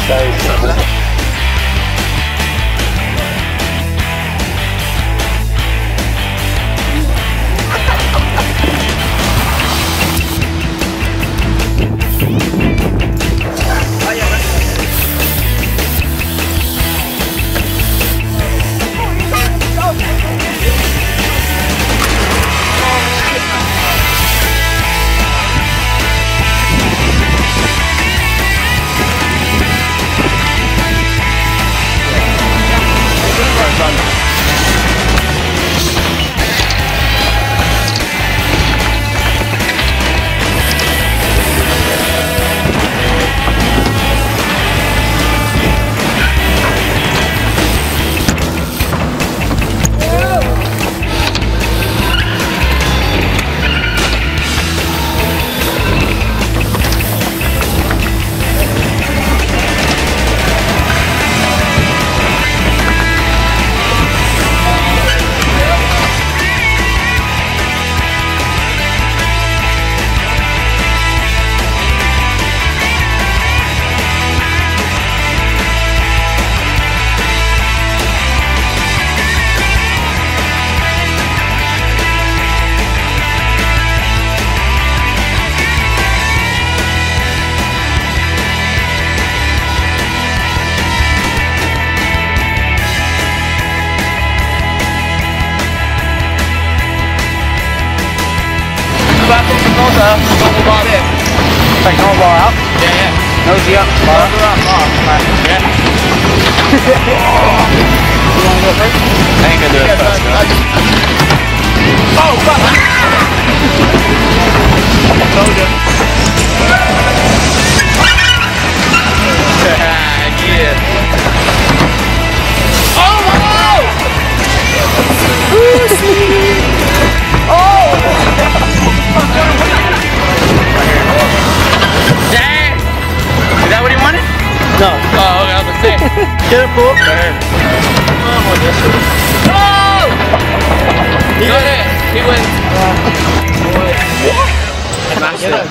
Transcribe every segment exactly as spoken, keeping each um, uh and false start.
Very simple. Take no bar out? Yeah, yeah. Nosy up, bar up. Bar up, bar up. Yeah. You want to go first? I ain't gonna do it Yeah, first. I just, I just... Oh, fuck! Told you. Yeah. Oh! Oh! Dang! Is that what he wanted? No. Oh, okay, I was gonna say. Get it, Paul. Oh! He got it. He went. What? I mashed it.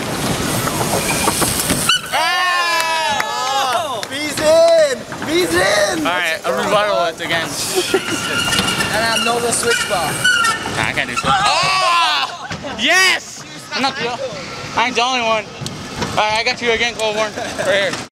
Oh! He's in! He's in! Alright, I'll rebuttal it again. And I know the switch bar. Nah, I can't do switch. Oh! Yes! I'm not the, I ain't the only one. Alright, I got you again, Coleborn. Right here.